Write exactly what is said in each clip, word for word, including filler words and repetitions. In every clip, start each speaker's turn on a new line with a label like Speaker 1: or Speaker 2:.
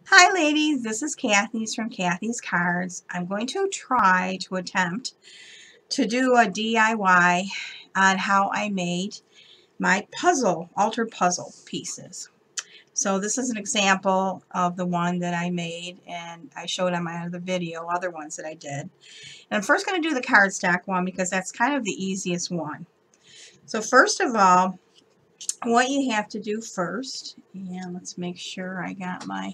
Speaker 1: Hi ladies, this is Kathy's from Kathy's Cards. I'm going to try to attempt to do a D I Y on how I made my puzzle, altered puzzle pieces. So this is an example of the one that I made and I showed on my other video, other ones that I did. And I'm first going to do the cardstock one because that's kind of the easiest one. So first of all, what you have to do first, and let's make sure I got my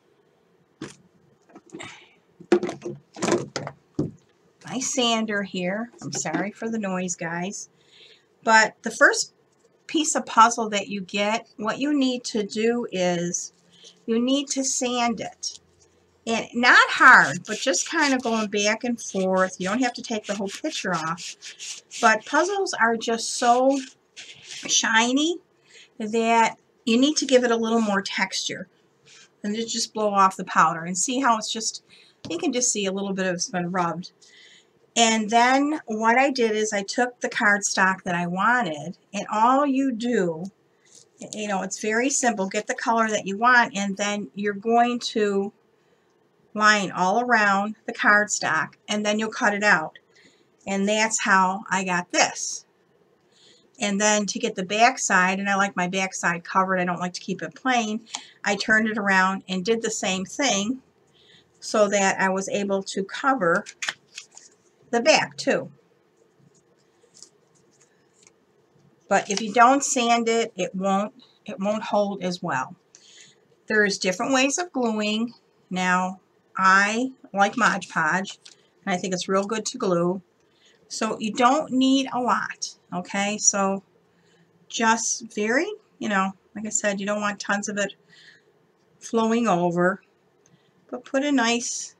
Speaker 1: my sander here. I'm sorry for the noise, guys. But the first piece of puzzle that you get, what you need to do is you need to sand it. And not hard, but just kind of going back and forth. You don't have to take the whole picture off. But puzzles are just so shiny that you need to give it a little more texture. And just blow off the powder and see how it's just, you can just see a little bit of it's been rubbed. And then what I did is I took the cardstock that I wanted, and all you do, you know, it's very simple. Get the color that you want, and then you're going to line all around the cardstock, and then you'll cut it out. And that's how I got this. And then to get the back side, and I like my back side covered, I don't like to keep it plain, I turned it around and did the same thing so that I was able to cover the back too. But if you don't sand it, it won't it won't hold as well. There's different ways of gluing. Now, I like Mod Podge, and I think it's real good to glue. So you don't need a lot, okay? So just very, you know, like I said, you don't want tons of it flowing over, but put a nice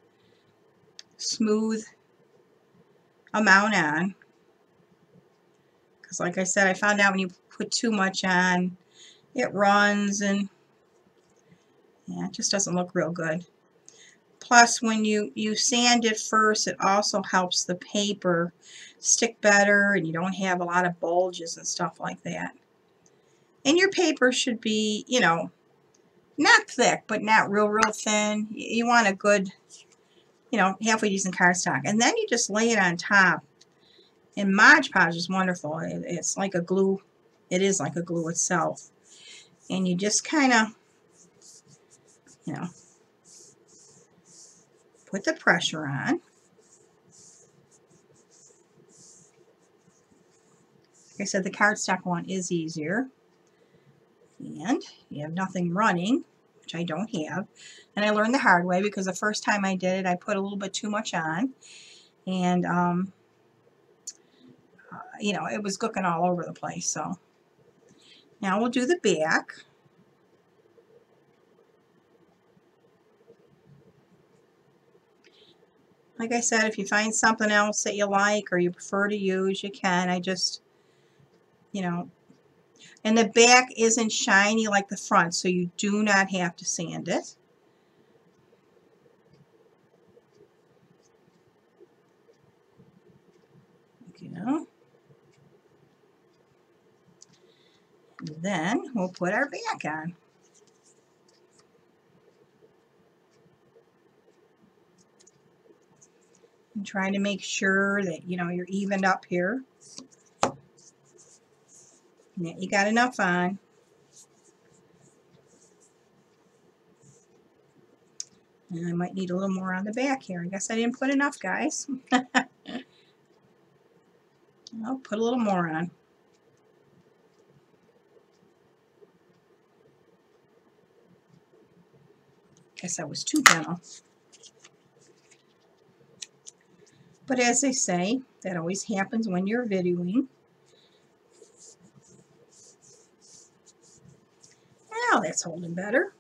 Speaker 1: smooth amount on. Because like I said, I found out when you put too much on, it runs and yeah, it just doesn't look real good. Plus, when you, you sand it first, it also helps the paper stick better and you don't have a lot of bulges and stuff like that. And your paper should be, you know, not thick, but not real, real thin. You want a good, you know, halfway decent cardstock. And then you just lay it on top. And Mod Podge is wonderful. It, it's like a glue. It is like a glue itself. And you just kind of, you know, put the pressure on. Like I said, the cardstock one is easier. And you have nothing running, which I don't have. And I learned the hard way because the first time I did it, I put a little bit too much on. And, um, uh, you know, it was cooking all over the place. So now we'll do the back. Like I said, if you find something else that you like or you prefer to use, you can. I just, you know, and the back isn't shiny like the front, so you do not have to sand it. You know. And then we'll put our back on. And try to make sure that, you know, you're evened up here. Yeah, you got enough on. And I might need a little more on the back here. I guess I didn't put enough, guys. I'll put a little more on. Guess I was too gentle. But as they say, that always happens when you're videoing. Now that's holding better.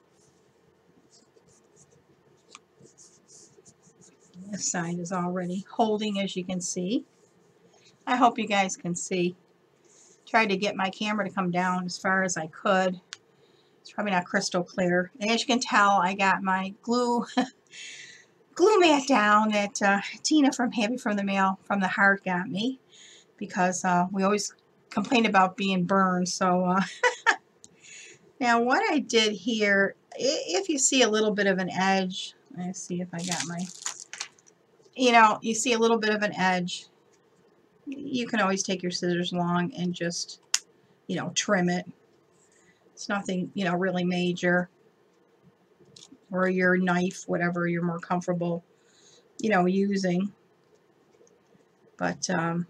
Speaker 1: This side is already holding, as you can see. I hope you guys can see. Tried to get my camera to come down as far as I could. It's probably not crystal clear. And as you can tell, I got my glue glue mat down that uh, Tina from Happy from the Mail from the Heart got me, because uh, we always complain about being burned. So uh, Now what I did here, if you see a little bit of an edge, let's see if I got my, you know, you see a little bit of an edge, you can always take your scissors along and just, you know, trim it. It's nothing, you know, really major. Or your knife, whatever you're more comfortable, you know, using. But, um,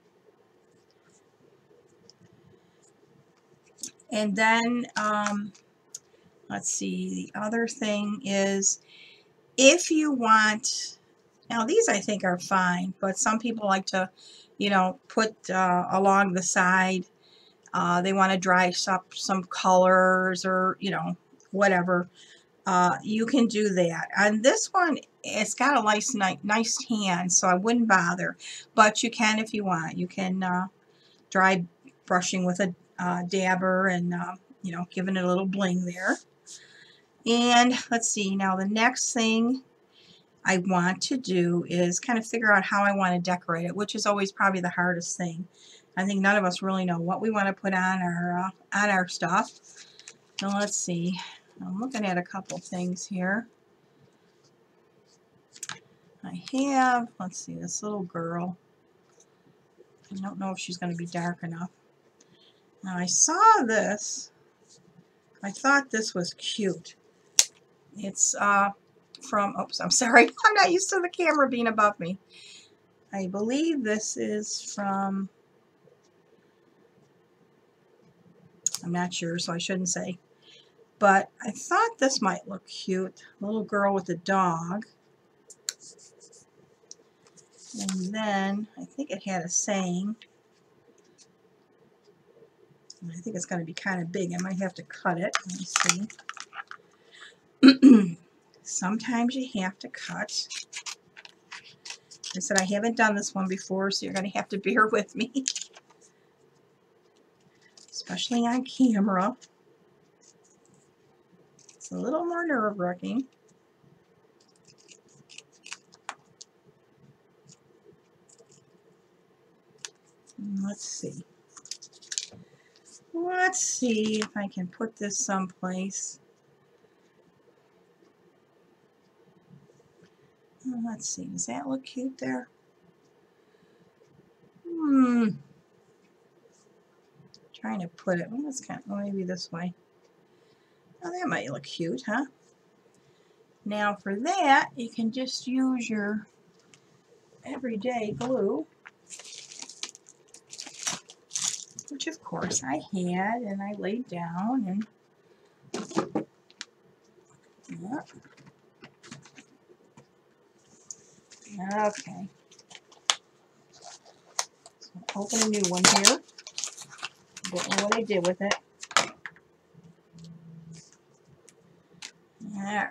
Speaker 1: and then, um, let's see, the other thing is, if you want, now these I think are fine, but some people like to, you know, put uh, along the side, uh, they want to dry up some colors or, you know, whatever. Uh, you can do that. And this one, it's got a nice, nice tan, so I wouldn't bother. But you can if you want. You can uh, dry brushing with a uh, dabber and, uh, you know, giving it a little bling there. And let's see, now the next thing I want to do is kind of figure out how I want to decorate it, which is always probably the hardest thing. I think none of us really know what we want to put on our, uh, on our stuff. So let's see. I'm looking at a couple things here. I have, let's see, this little girl. I don't know if she's going to be dark enough. Now I saw this. I thought this was cute. It's uh, from, oops, I'm sorry. I'm not used to the camera being above me. I believe this is from, I'm not sure, so I shouldn't say. But I thought this might look cute. A little girl with a dog. And then I think it had a saying. I think it's going to be kind of big. I might have to cut it. Let me see. Sometimes you have to cut. I said I haven't done this one before, so you're going to have to bear with me. Especially on camera. It's a little more nerve-wracking. Let's see. Let's see if I can put this someplace. Let's see. Does that look cute there? Hmm. Trying to put it. Well, that's kind of, well, maybe this way. Oh, that might look cute, huh? Now for that, you can just use your everyday glue, which of course I had and I laid down and yep. Okay. So I'll open a new one here. Don't know what I did with it. Alright.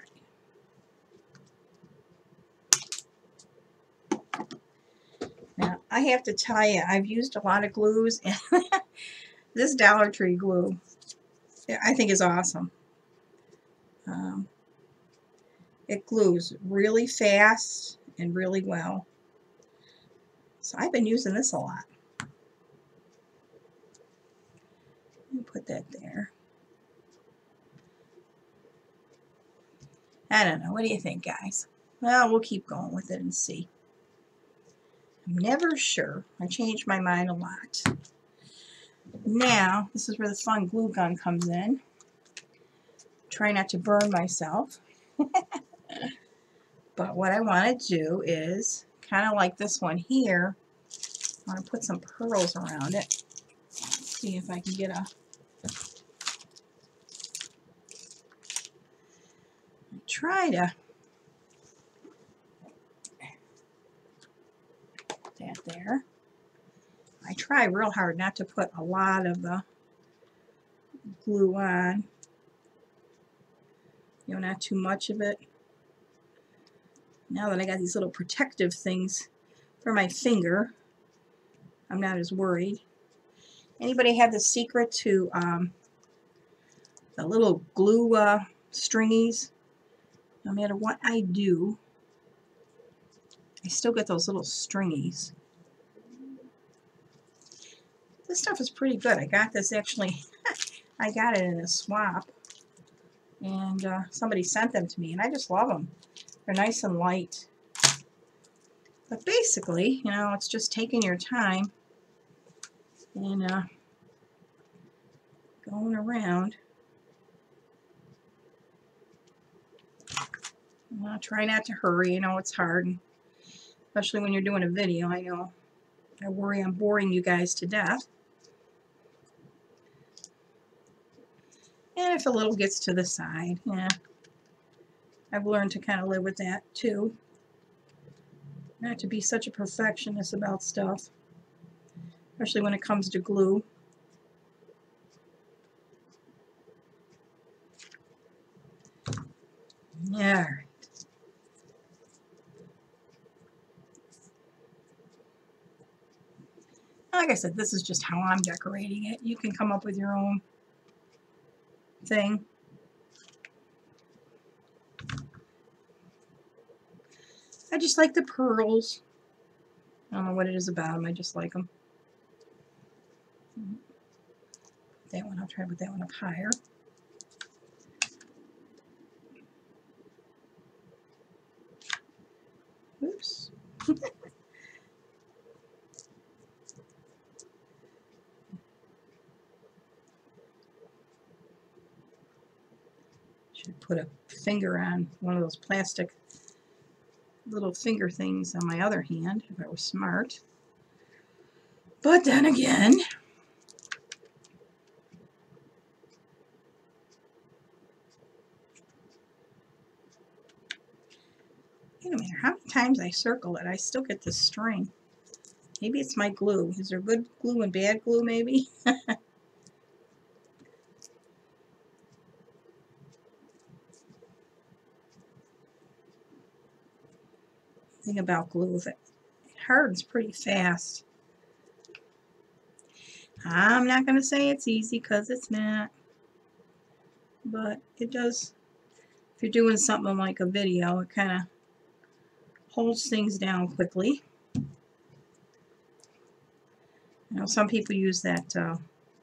Speaker 1: Now I have to tell you, I've used a lot of glues and this Dollar Tree glue I think is awesome. Um, it glues really fast and really well. So I've been using this a lot. Let me put that there. I don't know. What do you think, guys? Well, we'll keep going with it and see. I'm never sure. I change my mind a lot. Now, this is where the fun glue gun comes in. Try not to burn myself. But what I want to do is, kind of like this one here, I want to put some pearls around it. See if I can get a... Try to... Put that there. I try real hard not to put a lot of the glue on. You know, not too much of it. Now that I got these little protective things for my finger, I'm not as worried. Anybody have the secret to um, the little glue uh, stringies? No matter what I do, I still get those little stringies. This stuff is pretty good. I got this actually, I got it in a swap, and uh, somebody sent them to me, and I just love them. They're nice and light. But basically, you know, it's just taking your time and uh, going around. Well, try not to hurry. You know, it's hard, and especially when you're doing a video. I know. I worry I'm boring you guys to death. And if a little gets to the side, yeah. I've learned to kind of live with that too. Not to be such a perfectionist about stuff. Especially when it comes to glue. Alright. Like I said, this is just how I'm decorating it. You can come up with your own thing. I just like the pearls. I don't know what it is about them. I just like them. That one, I'll try to put that one up higher. Oops. Should put a finger on one of those plastic little finger things on my other hand if I was smart. But then again, wait a minute, how many times I circle it, I still get this string. Maybe it's my glue. Is there good glue and bad glue, maybe? Thing about glue, if it, it hardens pretty fast. I'm not going to say it's easy because it's not. But it does, if you're doing something like a video, it kind of holds things down quickly. You know, some people use that uh,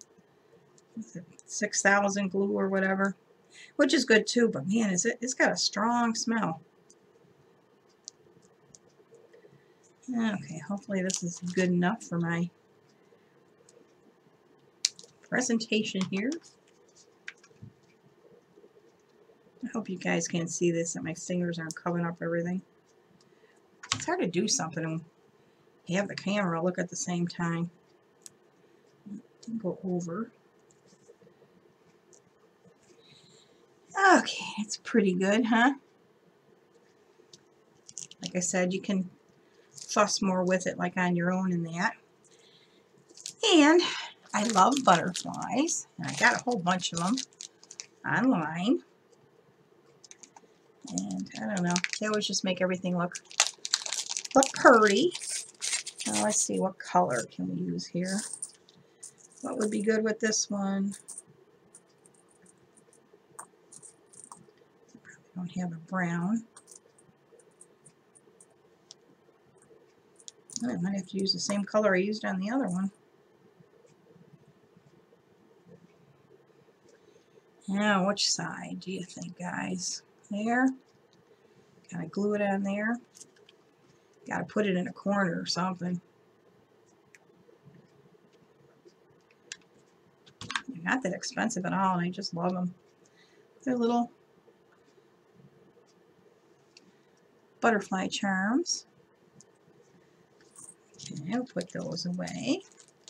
Speaker 1: six thousand glue or whatever, which is good too, but man, is it, it's got a strong smell. Okay, hopefully this is good enough for my presentation here. I hope you guys can see this, that my fingers aren't covering up everything. It's hard to do something and have the camera look at the same time. Didn't go over. Okay, it's pretty good, huh? Like I said, you can fuss more with it like on your own and that. And I love butterflies. And I got a whole bunch of them online. And I don't know, they always just make everything look look pretty. Now let's see, what color can we use here? What would be good with this one? I don't have a brown. I might have to use the same color I used on the other one. Now, which side do you think, guys? There. Gotta glue it on there. Gotta put it in a corner or something. They're not that expensive at all, and I just love them. They're little butterfly charms. Okay, I'll put those away.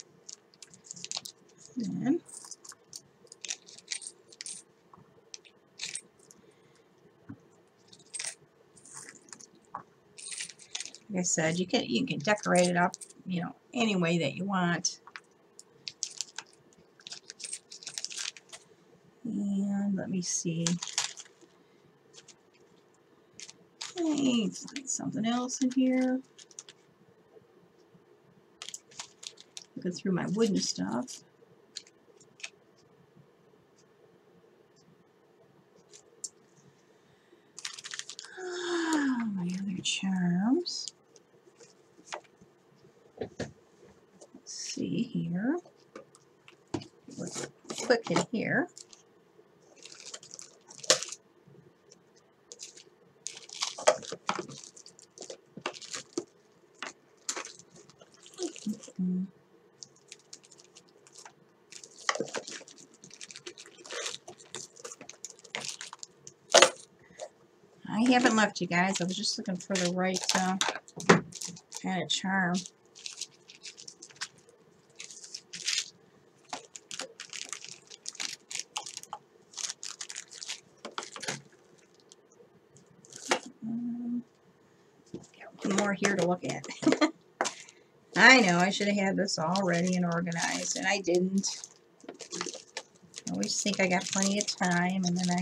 Speaker 1: Then like I said, you can you can decorate it up, you know, any way that you want. And let me see. Hey, find something else in here. Looking through my wooden stuff. Ah, my other charms. Let's see here. What's it? quick in here. Mm-hmm. I haven't left you guys. I was just looking for the right uh, kind of charm. Um, got one more here to look at. I know I should have had this all ready and organized, and I didn't. I always think I got plenty of time, and then I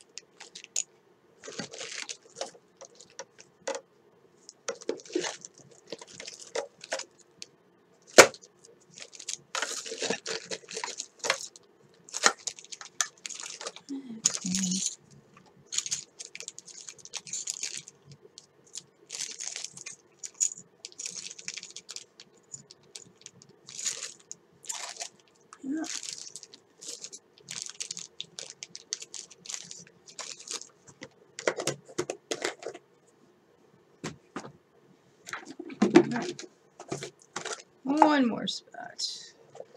Speaker 1: one more spot.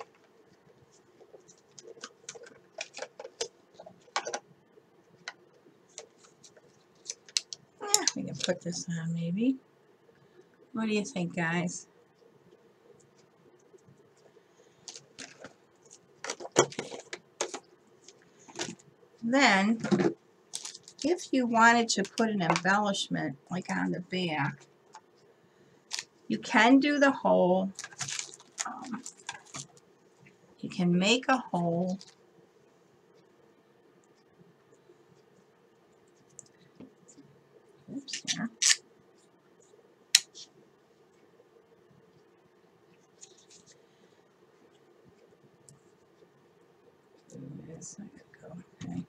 Speaker 1: Yeah, we can put this on maybe. What do you think, guys? Then, if you wanted to put an embellishment like on the back, you can do the hole. Um, you can make a hole. Oops, there. Yes, I could go. Okay.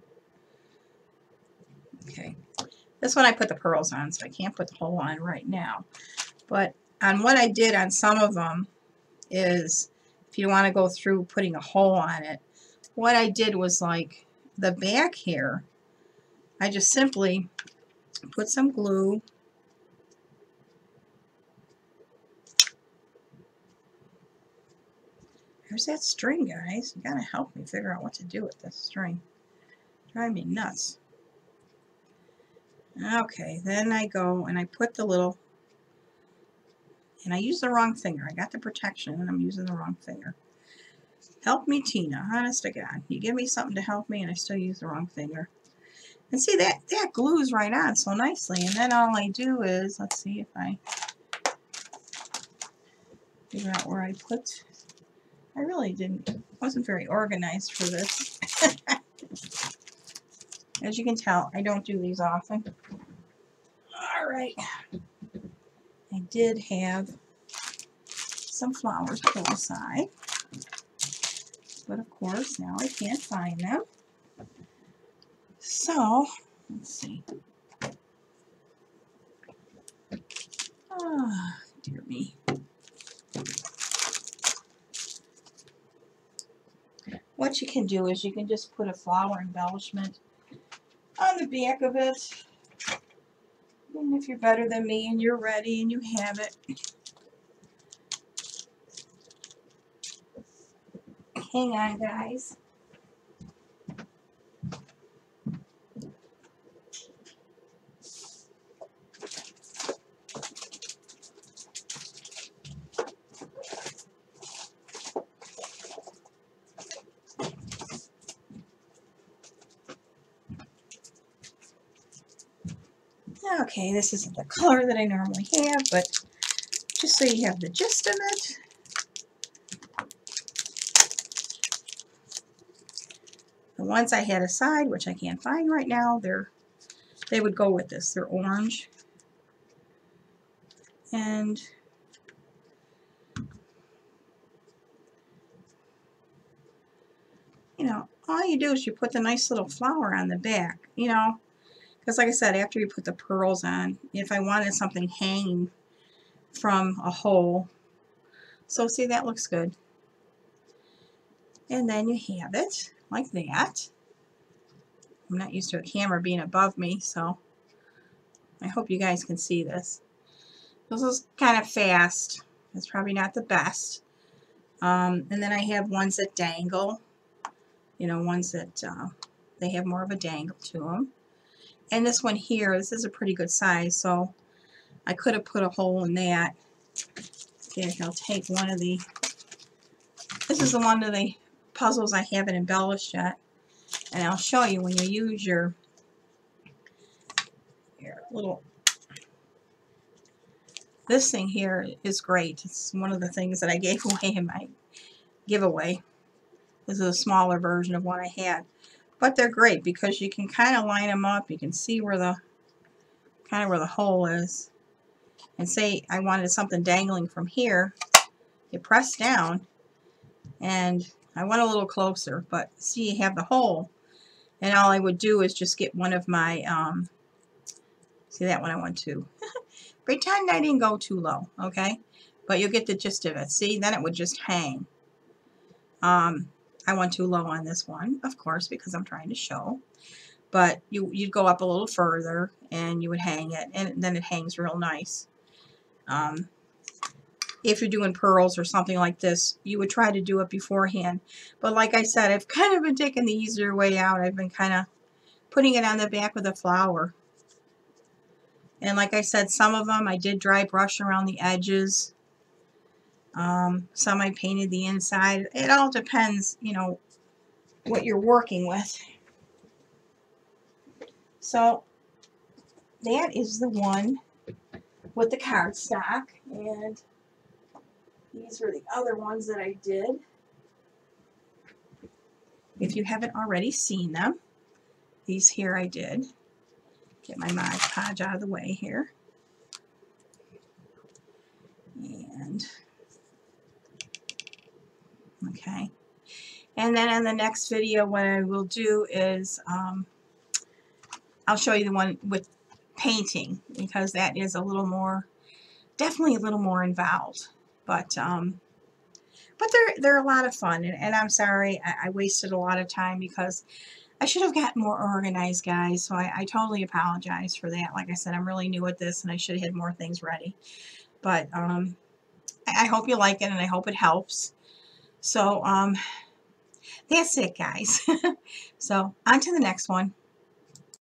Speaker 1: Okay. This one I put the pearls on, so I can't put the hole on right now. But on what I did on some of them is, if you want to go through putting a hole on it, what I did was like the back here, I just simply put some glue. There's that string, guys. You gotta help me figure out what to do with this string. Drive me nuts. Okay, then I go and I put the little, and I use the wrong finger. I got the protection and I'm using the wrong finger. Help me, Tina. Honest to God. You give me something to help me and I still use the wrong finger. And see, that, that glues right on so nicely. And then all I do is, let's see if I figure out where I put, I really didn't, wasn't very organized for this. As you can tell, I don't do these often. All right. I did have some flowers pulled aside, but of course now I can't find them. So, let's see. Ah, dear me. What you can do is you can just put a flower embellishment on the back of it. And if you're better than me and you're ready and you have it, hang on, guys. Okay, this isn't the color that I normally have, but just so you have the gist of it. The ones I had aside, which I can't find right now, they're they would go with this. They're orange. And you know, all you do is you put the nice little flower on the back, you know, because like I said, after you put the pearls on, if I wanted something hanging from a hole, so see, that looks good. And then you have it like that. I'm not used to a camera being above me, so I hope you guys can see this. This is kind of fast. It's probably not the best. Um, and then I have ones that dangle. You know, ones that uh, they have more of a dangle to them. And this one here, this is a pretty good size, so I could have put a hole in that. Okay, I'll take one of the, this is the one of the puzzles I haven't embellished yet. And I'll show you when you use your, your little, this thing here is great. It's one of the things that I gave away in my giveaway. This is a smaller version of what I had. But they're great because you can kind of line them up. You can see where the, kind of where the hole is. And say I wanted something dangling from here. You press down, and I went a little closer, but see, you have the hole. And all I would do is just get one of my, um, see that one I went to. Pretend I didn't go too low, okay? But you'll get the gist of it. See, then it would just hang. Um, I went too low on this one, of course, because I'm trying to show. But you, you'd go up a little further, and you would hang it, and then it hangs real nice. Um, if you're doing pearls or something like this, you would try to do it beforehand. But like I said, I've kind of been taking the easier way out. I've been kind of putting it on the back of the flower. And like I said, some of them I did dry brush around the edges. Um, some I painted the inside. It all depends, you know, what you're working with. So that is the one with the cardstock. And these are the other ones that I did. If you haven't already seen them, these here I did. Get my Mod Podge out of the way here. And, okay. And then in the next video, what I will do is, um, I'll show you the one with painting, because that is a little more, definitely a little more involved. But, um, but they're, they're a lot of fun. And, and I'm sorry, I, I wasted a lot of time because I should have gotten more organized, guys, so I, I totally apologize for that. Like I said, I'm really new at this, and I should have had more things ready. But um, I, I hope you like it, and I hope it helps. So um, that's it, guys. So on to the next one.